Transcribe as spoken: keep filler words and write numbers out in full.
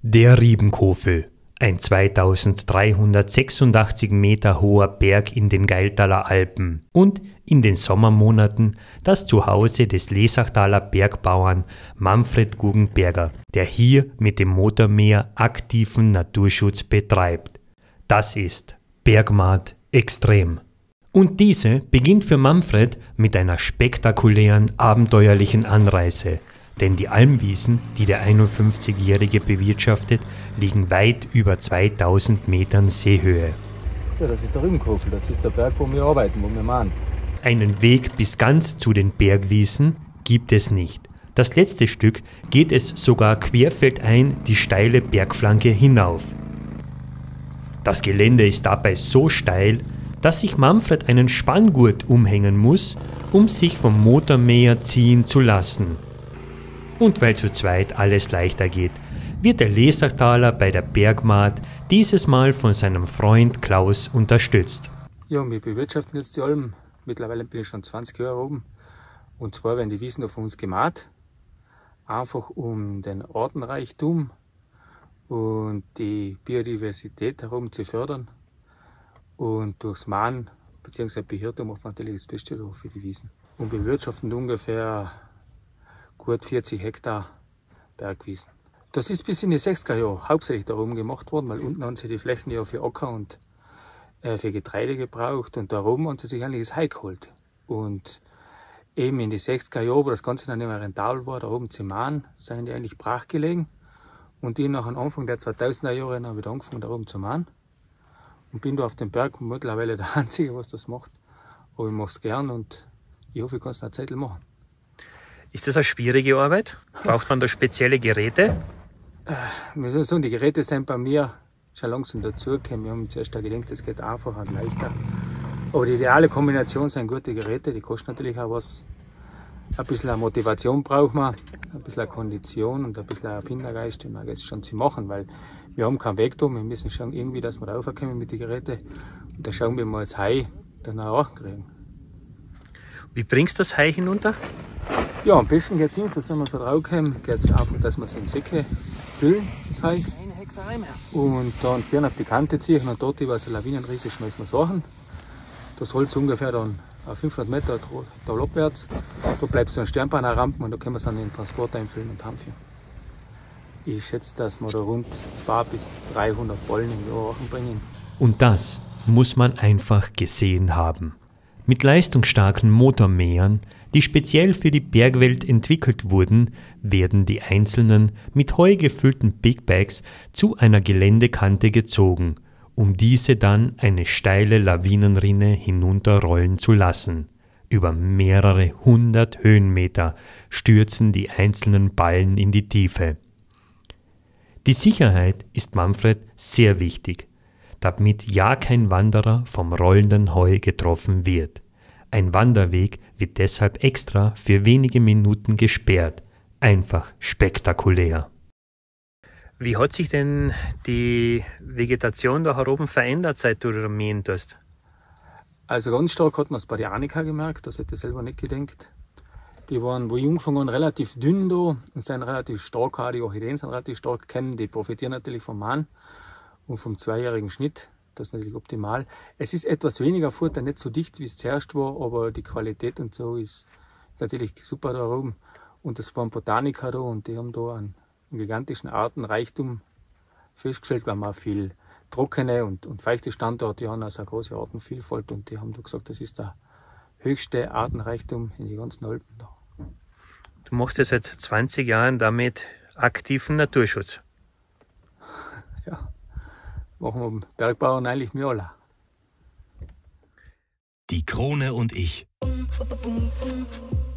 Der Riebenkofel, ein zweitausenddreihundertsechsundachtzig Meter hoher Berg in den Gailtaler Alpen und in den Sommermonaten das Zuhause des Lesachtaler Bergbauern Manfred Guggenberger, der hier mit dem Motormäher aktiven Naturschutz betreibt. Das ist Bergmaat extrem. Und diese beginnt für Manfred mit einer spektakulären, abenteuerlichen Anreise. Denn die Almwiesen, die der einundfünfzigjährige bewirtschaftet, liegen weit über zweitausend Metern Seehöhe. Ja, das ist der Riebenkofel, das ist der Berg, wo wir arbeiten, wo wir machen. Einen Weg bis ganz zu den Bergwiesen gibt es nicht. Das letzte Stück geht es sogar querfeldein die steile Bergflanke hinauf. Das Gelände ist dabei so steil, dass sich Manfred einen Spanngurt umhängen muss, um sich vom Motormäher ziehen zu lassen. Und weil zu zweit alles leichter geht, wird der Lesachtaler bei der Bergmaat dieses Mal von seinem Freund Klaus unterstützt. Ja, wir bewirtschaften jetzt die Alm. Mittlerweile bin ich schon zwanzig Jahre oben. Und zwar werden die Wiesen auf uns gemaht. Einfach um den Artenreichtum und die Biodiversität herum zu fördern. Und durchs Mahn bzw. Behirtung macht man natürlich das Beste für die Wiesen. Und wir bewirtschaften ungefähr gut vierzig Hektar Bergwiesen. Das ist bis in die sechziger Jahre hauptsächlich darum gemacht worden, weil unten haben sie die Flächen ja für Acker und äh, für Getreide gebraucht und da oben haben sie sich eigentlich das Heu geholt. Und eben in die sechziger Jahre, wo das Ganze dann nicht mehr rentabel war, da oben zu mahnen, sind die eigentlich brach gelegen. Und ich nach Anfang der zweitausender Jahre dann wieder angefangen, da oben zu mahnen. Und bin da auf dem Berg mittlerweile der Einzige, was das macht. Aber ich mache es gern und ich hoffe, ich kann es eine Zeit machen. Ist das eine schwierige Arbeit? Braucht man da spezielle Geräte? Äh, wir sollen sagen, die Geräte sind bei mir schon langsam dazugekommen. Wir haben zuerst gedacht, das geht einfacher und leichter. Aber die ideale Kombination sind gute Geräte, die kosten natürlich auch was. Ein bisschen Motivation braucht man, ein bisschen Kondition und ein bisschen Erfindergeist, um das schon zu machen, weil wir haben keinen Weg da, wir müssen schauen irgendwie, dass wir da raufkommen mit den Geräten und da schauen wir mal das Heu dann auch kriegen. Wie bringst du das Heu hinunter? Ja, am besten geht es hin, so sind wir so draufgekommen, geht es einfach, dass wir es in Säcke füllen, das Heu. Und dann Birnen auf die Kante ziehen und dort über so Lawinenriese schmeißen wir Sachen. Das Holz ungefähr dann auf fünfhundert Meter tal abwärts. Da bleibt so ein Sternbein rampen und da können wir es dann in den Transport einfüllen und heimführen. Ich schätze, dass wir da rund zweihundert bis dreihundert Ballen im Jahr bringen. Und das muss man einfach gesehen haben. Mit leistungsstarken Motormähern, die speziell für die Bergwelt entwickelt wurden, werden die einzelnen mit Heu gefüllten Big Bags zu einer Geländekante gezogen, um diese dann eine steile Lawinenrinne hinunterrollen zu lassen. Über mehrere hundert Höhenmeter stürzen die einzelnen Ballen in die Tiefe. Die Sicherheit ist Manfred sehr wichtig, damit ja kein Wanderer vom rollenden Heu getroffen wird. Ein Wanderweg wird deshalb extra für wenige Minuten gesperrt. Einfach spektakulär. Wie hat sich denn die Vegetation da oben verändert, seit du da mähen tust? Also ganz stark hat man es bei der Annika gemerkt, das hätte ich selber nicht gedacht. Die waren, wo ich angefangen habe, relativ dünn da und sind relativ stark, auch die Orchideen sind relativ stark kennen, die profitieren natürlich vom Mahn und vom zweijährigen Schnitt. Das ist natürlich optimal. Es ist etwas weniger Futter, nicht so dicht wie es zuerst war, aber die Qualität und so ist natürlich super da oben. Und das waren Botaniker da und die haben da einen, einen gigantischen Artenreichtum festgestellt, weil man viel trockene und, und feuchte Standorte haben, also eine große Artenvielfalt und die haben da gesagt, das ist der höchste Artenreichtum in den ganzen Alpen da. Du machst ja seit zwanzig Jahren damit aktiven Naturschutz. Ja. Machen wir Bergbauern eigentlich wir alle. Die Krone und ich.